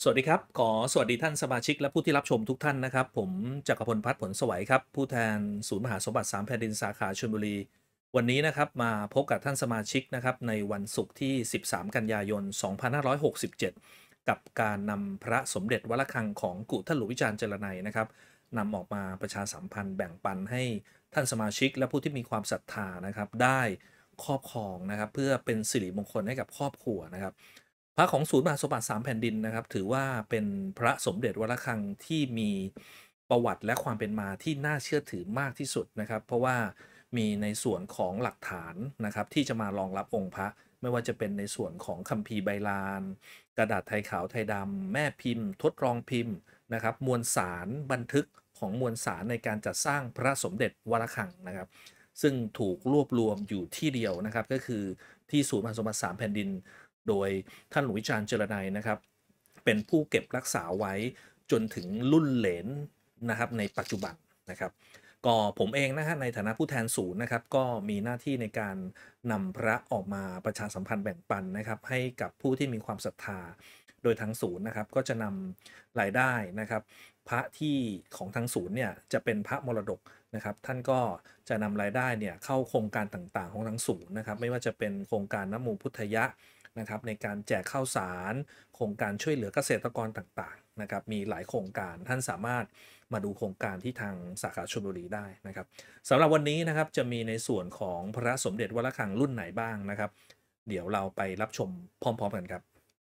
สวัสดีครับขอสวัสดีท่านสมาชิกและผู้ที่รับชมทุกท่านนะครับผมจักรพลพัฒน์ผลสวัยครับผู้แทนศูนย์มหาสมบัติสามแผ่นดินสาขาชลบุรีวันนี้นะครับมาพบกับท่านสมาชิกนะครับในวันศุกร์ที่13กันยายน2567กับการนำพระสมเด็จวัดระฆังของกุท่านหลวงวิจารณ์เจรไนัยนะครับนำออกมาประชาสัมพันธ์แบ่งปันให้ท่านสมาชิกและผู้ที่มีความศรัทธานะครับได้ครอบครองนะครับเพื่อเป็นสิริมงคลให้กับครอบครัวนะครับ พระของศูนย์มหาสมบัติสามแผ่นดินนะครับถือว่าเป็นพระสมเด็จวัดระฆังที่มีประวัติและความเป็นมาที่น่าเชื่อถือมากที่สุดนะครับเพราะว่ามีในส่วนของหลักฐานนะครับที่จะมารองรับองค์พระไม่ว่าจะเป็นในส่วนของคัมภีร์ไบลานกระดาษไทยขาวไทยดำแม่พิมพ์ทดลองพิมพ์นะครับมวลสารบันทึกของมวลสารในการจัดสร้างพระสมเด็จวัดระฆังนะครับซึ่งถูกรวบรวมอยู่ที่เดียวนะครับก็คือที่ศูนย์มหาสมบัติสามแผ่นดิน โดยท่านหลวงวิจารณ์เจรไนัยนะครับเป็นผู้เก็บรักษาไว้จนถึงรุ่นเหลนนะครับในปัจจุบันนะครับก็ผมเองนะฮะในฐานะผู้แทนศูนย์นะครับก็มีหน้าที่ในการนำพระออกมาประชาสัมพันธ์แบ่งปันนะครับให้กับผู้ที่มีความศรัทธาโดยทางศูนย์นะครับก็จะนำรายได้นะครับพระที่ของทางศูนย์เนี่ยจะเป็นพระมรดกนะครับท่านก็จะนำรายได้เนี่ยเข้าโครงการต่างๆของทางศูนย์นะครับไม่ว่าจะเป็นโครงการน้ำมูพุทธยะ นะครับในการแจกข้าวสารโครงการช่วยเหลือเกษตรกรต่างๆนะครับมีหลายโครงการท่านสามารถมาดูโครงการที่ทางสาขาชลบุรีได้นะครับสำหรับวันนี้นะครับจะมีในส่วนของพระสมเด็จวัดระฆังรุ่นไหนบ้างนะครับเดี๋ยวเราไปรับชมพร้อมๆกันครับ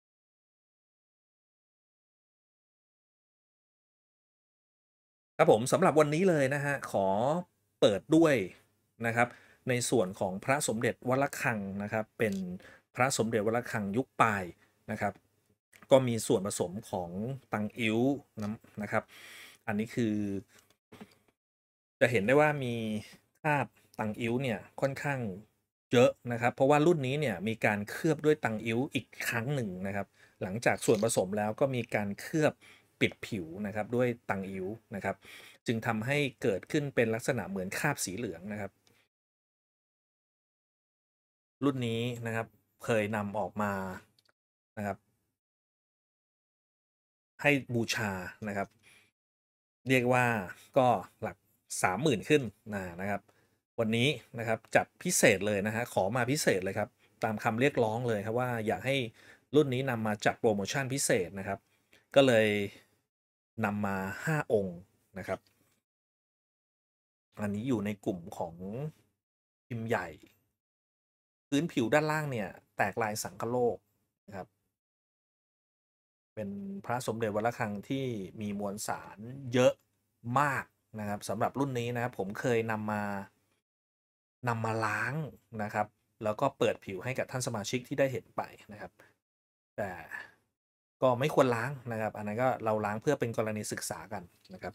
ครับผมสำหรับวันนี้เลยนะฮะขอเปิดด้วยนะครับในส่วนของพระสมเด็จวัดระฆังนะครับเป็นพระสมเด็จวัดระฆังยุคปลายนะครับ ก็มีส่วนผสมของตังอิ๊วนะครับอันนี้คือจะเห็นได้ว่ามีคราบตังอิ๊วเนี่ยค่อนข้างเยอะนะครับเพราะว่ารุ่นนี้เนี่ยมีการเคลือบด้วยตังอิ๊วอีกครั้งหนึ่งนะครับหลังจากส่วนผสมแล้วก็มีการเคลือบปิดผิวนะครับด้วยตังอิ๊วนะครับจึงทำให้เกิดขึ้นเป็นลักษณะเหมือนคราบสีเหลืองนะครับรุ่นนี้นะครับเคยนำออกมานะครับ ให้บูชานะครับเรียกว่าก็หลัก30,000ขึ้นนะครับวันนี้นะครับจัดพิเศษเลยนะฮะขอมาพิเศษเลยครับตามคำเรียกร้องเลยครับว่าอยากให้รุ่นนี้นำมาจัดโปรโมชั่นพิเศษนะครับก็เลยนำมา5องค์นะครับอันนี้อยู่ในกลุ่มของพิมพ์ใหญ่พื้นผิวด้านล่างเนี่ยแตกลายสังคโลกนะครับ เป็นพระสมเด็จวัดระฆังที่มีมวลสารเยอะมากนะครับสำหรับรุ่นนี้นะครับผมเคยนำมาล้างนะครับแล้วก็เปิดผิวให้กับท่านสมาชิกที่ได้เห็นไปนะครับแต่ก็ไม่ควรล้างนะครับอันนั้นก็เราล้างเพื่อเป็นกรณีศึกษากันนะครับ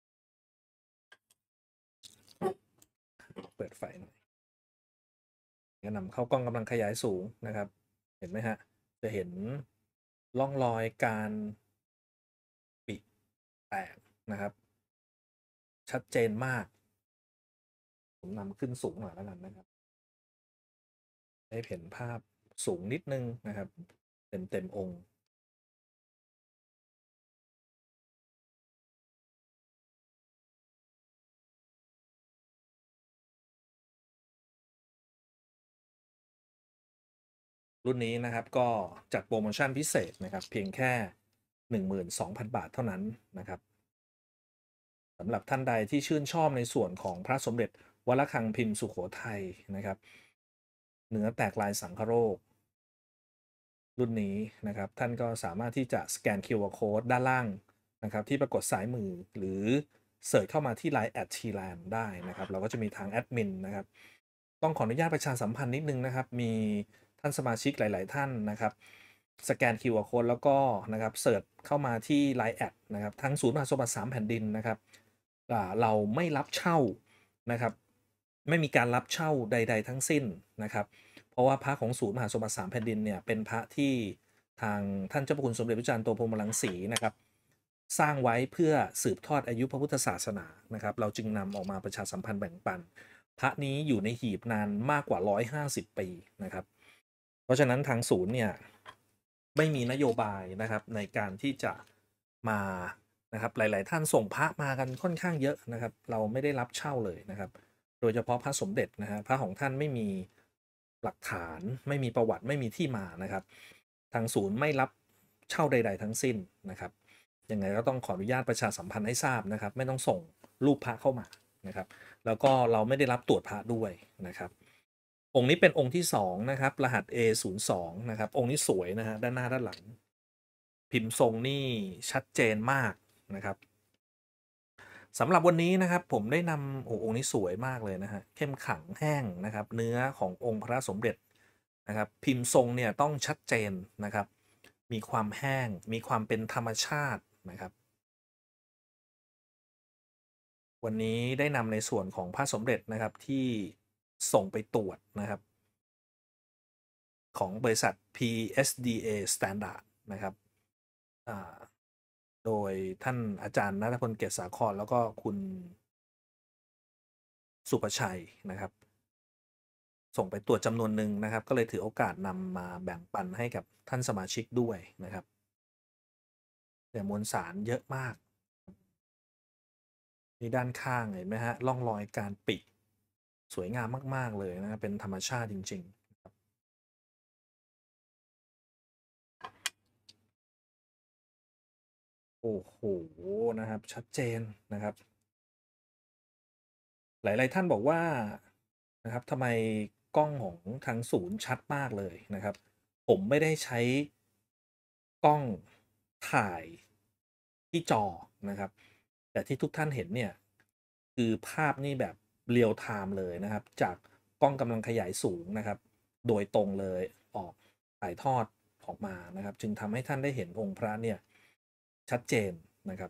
เปิดไฟหน่อยก็นำเข้ากล้องกำลังขยายสูงนะครับเห็นไหมฮะจะเห็นร่องรอยการปิแตกนะครับชัดเจนมาก ผมนำขึ้นสูงหน่อยแล้วกันนะครับให้เห็นภาพสูงนิดนึงนะครับเต็มองค์รุ่นนี้นะครับก็จัดโปรโมชั่นพิเศษนะครับเพียงแค่12,000บาทเท่านั้นนะครับสำหรับท่านใดที่ชื่นชอบในส่วนของพระสมเด็จวัดระฆังพิมพ์สุโขทัยนะครับเนื้อแตกลายสังคโรครุ่นนี้นะครับท่านก็สามารถที่จะสแกน QR Code ด้านล่างนะครับที่ปรากฏซ้ายมือหรือเสิร์ชเข้ามาที่ Line @tland ได้นะครับเราก็จะมีทางแอดมินนะครับ ต้องขออนุญาตประชาสัมพันธ์นิดนึงนะครับมีท่านสมาชิกหลายๆท่านนะครับสแกน QR Code แล้วก็นะครับเสิร์ชเข้ามาที่ Line แอดนะครับทั้งศูนย์มหาสมบัติ3แผ่นดินนะครับเราไม่รับเช่านะครับไม่มีการรับเช่าใดๆทั้งสิ้นนะครับเพราะว่าพระของศูนย์มหาสมบัติ3แผ่นดินเนี่ยเป็นพระที่ทางท่านเจ้าพระคุณสมเด็จพระจันทร์โตพรหมรังสีนะครับสร้างไว้เพื่อสืบทอดอายุพระพุทธศาสนานะครับเราจึงนำออกมาประชาสัมพันธ์แบ่งปัน พระนี้อยู่ในหีบนานมากกว่า150ปีนะครับเพราะฉะนั้นทางศูนย์เนี่ยไม่มีนโยบายนะครับในการที่จะมานะครับหลายๆท่านส่งพระมากันค่อนข้างเยอะนะครับเราไม่ได้รับเช่าเลยนะครับโดยเฉพาะพระสมเด็จนะฮะพระของท่านไม่มีหลักฐานไม่มีประวัติไม่มีที่มานะครับทางศูนย์ไม่รับเช่าใดๆทั้งสิ้นนะครับยังไงก็ต้องขออนุญาตประชาสัมพันธ์ให้ทราบนะครับไม่ต้องส่งรูปพระเข้ามานะครับแล้วก็เราไม่ได้รับตรวจพระด้วยนะครับ องค์นี้เป็นองค์ที่2นะครับรหัส A02 นะครับองค์นี้สวยนะฮะด้านหน้าด้านหลังพิมพ์ทรงนี่ชัดเจนมากนะครับสำหรับวันนี้นะครับผมได้นำองค์นี้สวยมากเลยนะฮะเข้มขังแห้งนะครับเนื้อขององค์พระสมเด็จนะครับพิมพ์ทรงเนี่ยต้องชัดเจนนะครับมีความแห้งมีความเป็นธรรมชาตินะครับวันนี้ได้นำในส่วนของพระสมเด็จนะครับที่ส่งไปตรวจนะครับ ของบริษัท PSDA Standard นะครับอ่าโดยท่านอาจารย์ณัฐพลเกษสาครแล้วก็คุณสุประชัยนะครับส่งไปตรวจจำนวนหนึ่งนะครับก็เลยถือโอกาสนำมาแบ่งปันให้กับท่านสมาชิกด้วยนะครับแต่มวลสารเยอะมากนี่ด้านข้างเห็นไหมฮะร่องรอยการปิดสวยงามมากๆเลยนะครับเป็นธรรมชาติจริงๆโอ้โหนะครับชัดเจนนะครับ หลายๆท่านบอกว่านะครับทำไมกล้องของทางศูนย์ชัดมากเลยนะครับผมไม่ได้ใช้กล้องถ่ายที่จอนะครับแต่ที่ทุกท่านเห็นเนี่ยคือภาพนี่แบบเรียลไทม์เลยนะครับจากกล้องกำลังขยายสูงนะครับโดยตรงเลยออกถ่ายทอดออกมานะครับจึงทำให้ท่านได้เห็นองค์พระเนี่ยชัดเจนนะครับ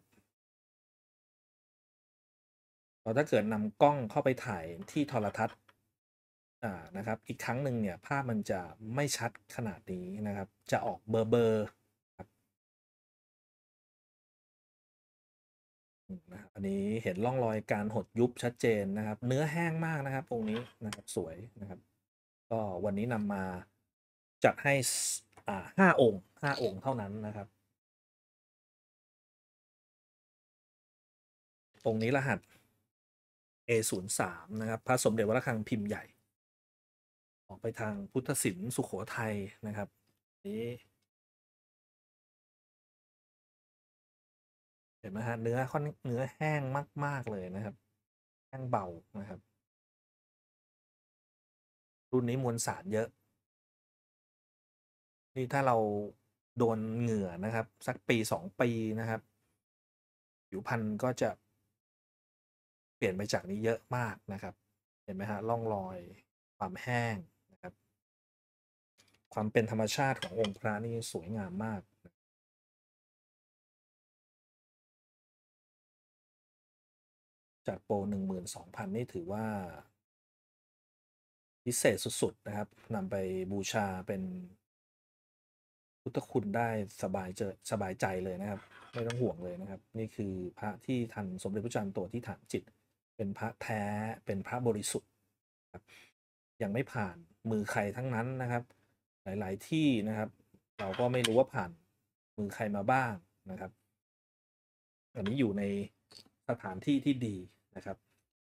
เราถ้าเกิดนำกล้องเข้าไปถ่ายที่โทรทัศน์นะครับอีกครั้งหนึ่งเนี่ยภาพมันจะไม่ชัดขนาดนี้นะครับจะออกเบลอๆครับนะครับอันนี้เห็นร่องรอยการหดยุบชัดเจนนะครับเนื้อแห้งมากนะครับองค์นี้นะครับสวยนะครับก็วันนี้นำมาจัดให้5องค์5 องค์เท่านั้นนะครับองค์นี้รหัส A03 นะครับพระสมเด็จวัดระฆังพิมพ์ใหญ่ออกไปทางพุทธศิลป์สุโขทัยนะครับนี้ เห็นไหมฮะเนื้อแห้งมากๆเลยนะครับแห้งเบานะครับรุ่นนี้มวลสารเยอะนี่ถ้าเราโดนเหงื่อนะครับสักปี2 ปีนะครับผิวพรรณก็จะเปลี่ยนไปจากนี้เยอะมากนะครับเห็นไหมฮะร่องรอยความแห้งนะครับความเป็นธรรมชาติขององค์พระนี่สวยงามมากจากโปร12,000นี่ถือว่าพิเศษสุดๆนะครับนำไปบูชาเป็นพุทธคุณได้สบายใจเลยนะครับไม่ต้องห่วงเลยนะครับนี่คือพระที่ทันสมเด็จพระจันทร์โตที่ฐานจิตเป็นพระแท้เป็นพระบริสุทธิ์ครับยังไม่ผ่านมือใครทั้งนั้นนะครับหลายๆที่นะครับเราก็ไม่รู้ว่าผ่านมือใครมาบ้างนะครับอันนี้อยู่ในสถานที่ที่ดีนะครับ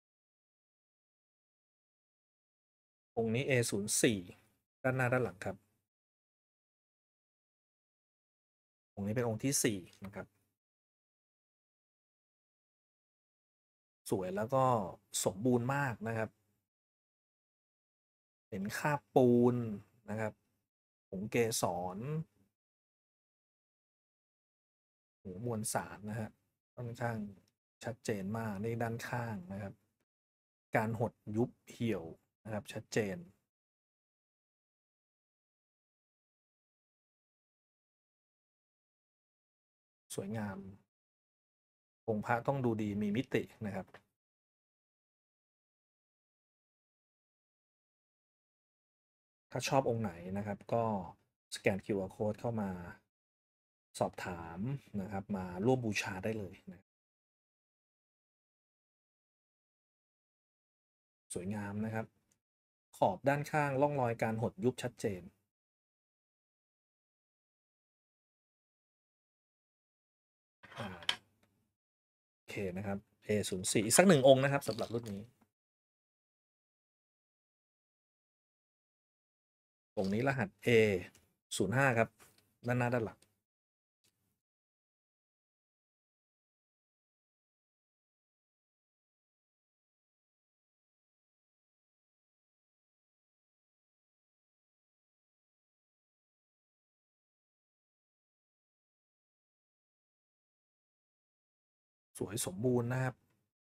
องค์นี้ A04 ด้านหน้าด้านหลังครับองค์นี้เป็นองค์ที่4นะครับสวยแล้วก็สมบูรณ์มากนะครับ เห็นคราบปูนนะครับผงเกสรหูมวลสารนะฮะค่อนข้างชัดเจนมากในด้านข้างนะครับการหดยุบเหี่ยวนะครับชัดเจนสวยงามองค์พระต้องดูดีมีมิตินะครับถ้าชอบองค์ไหนนะครับก็สแกน QR Code เข้ามาสอบถามนะครับมาร่วมบูชาได้เลยนะสวยงามนะครับขอบด้านข้างร่องรอยการหดยุบชัดเจนโอเคนะครับ A04 อีกสัก1 องค์นะครับสำหรับรุ่นนี้องค์นี้รหัส A05 ครับด้านหน้าด้านหลังสวยสมบูรณ์นะครับ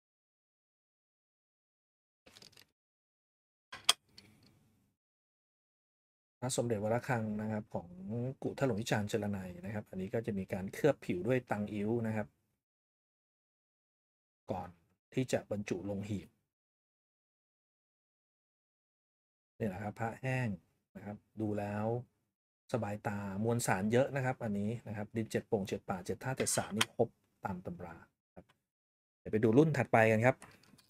พระสมเด็จวรคังนะครับของกุท่านหลวงวิจารณ์เจรไนยนะครับอันนี้ก็จะมีการเคลือบผิวด้วยตังอิ้วนะครับก่อนที่จะบรรจุลงหีบนี่แหละครับพระแห้งนะครับดูแล้วสบายตามวลสารเยอะนะครับอันนี้นะครับดิน7 โป่ง 7 ป่า 7 ธาตุ 7 สารนี่ครบตามตำราครับเดี๋ยวไปดูรุ่นถัดไปกันครับ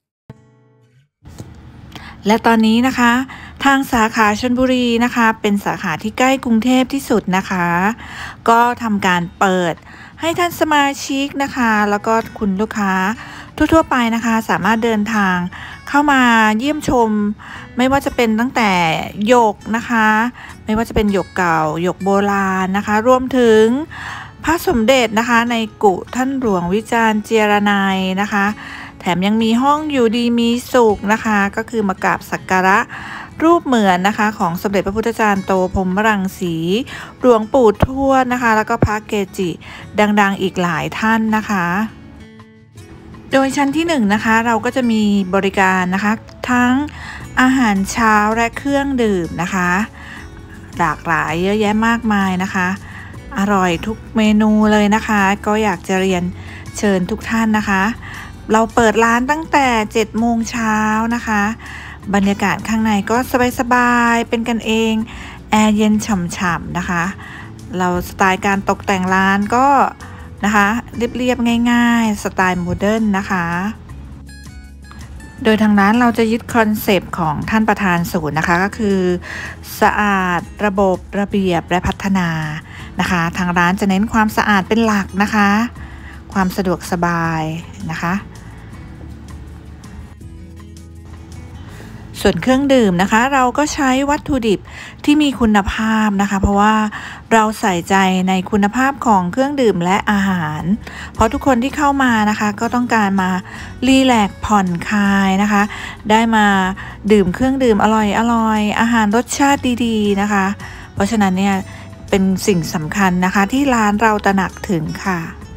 และตอนนี้นะคะทางสาขาชลบุรีนะคะเป็นสาขาที่ใกล้กรุงเทพที่สุดนะคะก็ทำการเปิดให้ท่านสมาชิกนะคะแล้วก็คุณลูกค้าทั่วๆไปนะคะสามารถเดินทางเข้ามาเยี่ยมชมไม่ว่าจะเป็นตั้งแต่หยกนะคะไม่ว่าจะเป็นหยกเก่าหยกโบราณนะคะรวมถึงพระสมเด็จนะคะในกุท่านหลวงวิจารณ์เจรไนยนะคะแถมยังมีห้องอยู่ดีมีสุขนะคะก็คือมากราบสักการะรูปเหมือนนะคะของสมเด็จพระพุทธจารย์โตพรหมรังสีหลวงปู่ทวดนะคะแล้วก็พระเกจิดังๆอีกหลายท่านนะคะโดยชั้นที่1นะคะเราก็จะมีบริการนะคะทั้งอาหารเช้าและเครื่องดื่มนะคะหลากหลายเยอะแยะมากมายนะคะอร่อยทุกเมนูเลยนะคะก็อยากจะเรียนเชิญทุกท่านนะคะเราเปิดร้านตั้งแต่7 โมงเช้านะคะบรรยากาศข้างในก็สบายๆเป็นกันเองแอร์เย็นฉ่ำๆนะคะเราสไตล์การตกแต่งร้านก็นะคะเรียบๆง่ายๆสไตล์โมเดิร์นนะคะโดยทางร้านเราจะยึดคอนเซปต์ของท่านประธานศูนย์นะคะก็คือสะอาดระบบระเบียบและพัฒนานะคะทางร้านจะเน้นความสะอาดเป็นหลักนะคะความสะดวกสบายนะคะส่วนเครื่องดื่มนะคะเราก็ใช้วัตถุดิบที่มีคุณภาพนะคะเพราะว่าเราใส่ใจในคุณภาพของเครื่องดื่มและอาหารเพราะทุกคนที่เข้ามานะคะก็ต้องการมารีแลกซ์ผ่อนคลายนะคะได้มาดื่มเครื่องดื่มอร่อยอาหารรสชาติดีๆนะคะเพราะฉะนั้นเนี่ยเป็นสิ่งสำคัญนะคะที่ร้านเราตระหนักถึงค่ะ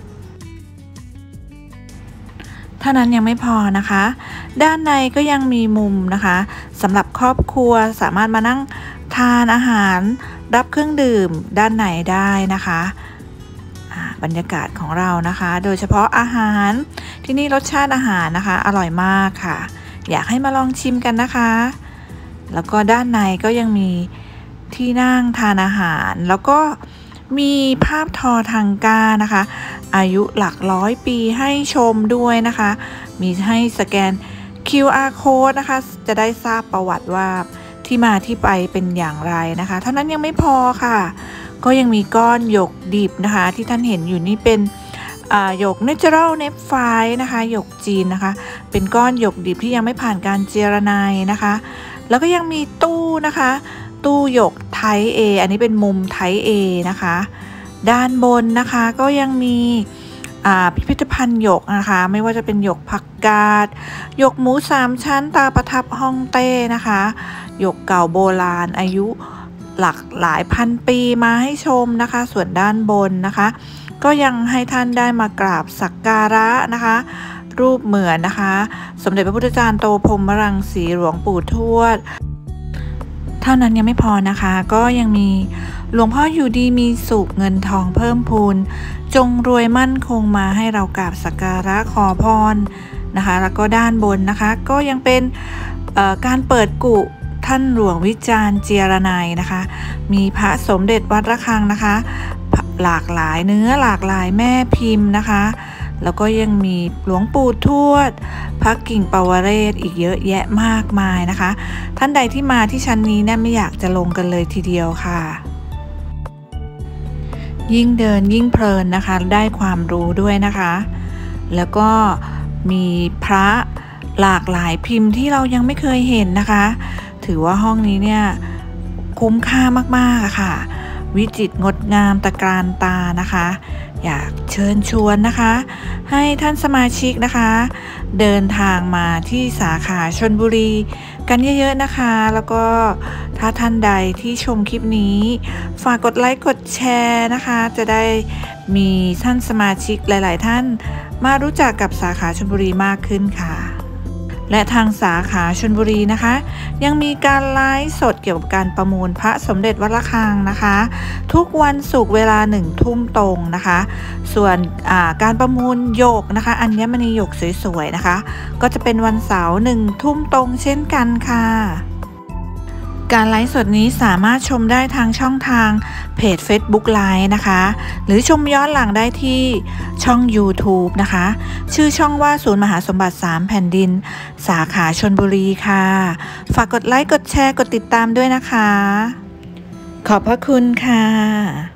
เท่านั้นยังไม่พอนะคะด้านในก็ยังมีมุมนะคะสำหรับครอบครัวสามารถมานั่งทานอาหารรับเครื่องดื่มด้านในได้นะคะบรรยากาศของเรานะคะโดยเฉพาะอาหารที่นี่รสชาติอาหารนะคะอร่อยมากค่ะอยากให้มาลองชิมกันนะคะแล้วก็ด้านในก็ยังมีที่นั่งทานอาหารแล้วก็มีภาพทอทังก้านะคะอายุหลัก100 ปีให้ชมด้วยนะคะมีให้สแกน QR code นะคะจะได้ทราบประวัติว่าที่มาที่ไปเป็นอย่างไรนะคะเท่านั้นยังไม่พอค่ะก็ยังมีก้อนหยกดิบนะคะที่ท่านเห็นอยู่นี่เป็นหยก Natural Nephrite นะคะหยกจีนนะคะเป็นก้อนหยกดิบที่ยังไม่ผ่านการเจรไนยนะคะแล้วก็ยังมีตู้นะคะตู้หยกไทป์ A อันนี้เป็นมุมไทป์ A นะคะด้านบนนะคะก็ยังมีพิพิธภัณฑ์หยกนะคะไม่ว่าจะเป็นหยกผักกาดหยกหมู3 ชั้นตาประทับฮ่องเต้นะคะหยกเก่าโบราณอายุหลักหลายพันปีมาให้ชมนะคะส่วนด้านบนนะคะก็ยังให้ท่านได้มากราบสักการะนะคะรูปเหมือนนะคะสมเด็จพระพุทธจารย์โตพรหมรังสีหลวงปู่ทวดเท่านั้นยังไม่พอนะคะก็ยังมีหลวงพ่ออยู่ดีมีสุขเงินทองเพิ่มพูนจงรวยมั่นคงมาให้เรากราบสักการะขอพรนะคะแล้วก็ด้านบนนะคะก็ยังเป็นการเปิดกุท่านหลวงวิจารณ์เจรไนยนะคะมีพระสมเด็จวัดระฆังนะคะหลากหลายเนื้อหลากหลายแม่พิมพ์นะคะแล้วก็ยังมีหลวงปู่ทวดพระกิ่งปวเรศอีกเยอะแยะมากมายนะคะท่านใดที่มาที่ชั้นนี้เนี่ยไม่อยากจะลงกันเลยทีเดียวค่ะยิ่งเดินยิ่งเพลินนะคะได้ความรู้ด้วยนะคะ แล้วก็มีพระหลากหลายพิมพ์ที่เรายังไม่เคยเห็นนะคะ ถือว่าห้องนี้เนี่ยคุ้มค่ามากๆค่ะวิจิตรงดงามตะการตานะคะ อยากเชิญชวนนะคะ ให้ท่านสมาชิกนะคะ เดินทางมาที่สาขาชลบุรีกันเยอะๆนะคะ แล้วก็ถ้าท่านใดที่ชมคลิปนี้ฝากกดไลค์กดแชร์นะคะ จะได้มีท่านสมาชิกหลายๆท่านมารู้จักกับสาขาชลบุรีมากขึ้นค่ะและทางสาขาชลบุรีนะคะ ยังมีการไลฟ์สดเกี่ยวกับการประมูลพระสมเด็จวัดระฆังนะคะ ทุกวันศุกร์เวลา1 ทุ่มตรงนะคะ ส่วนการประมูลหยกนะคะอัญมณีหยกสวยๆนะคะก็จะเป็นวันเสาร์1 ทุ่มตรงเช่นกันค่ะการไลฟ์สดนี้สามารถชมได้ทางช่องทางเพจ Facebook Live นะคะหรือชมย้อนหลังได้ที่ช่อง YouTube นะคะชื่อช่องว่าศูนย์มหาสมบัติ3แผ่นดินสาขาชลบุรีค่ะฝากกดไลค์กดแชร์กดติดตามด้วยนะคะขอบพระคุณค่ะ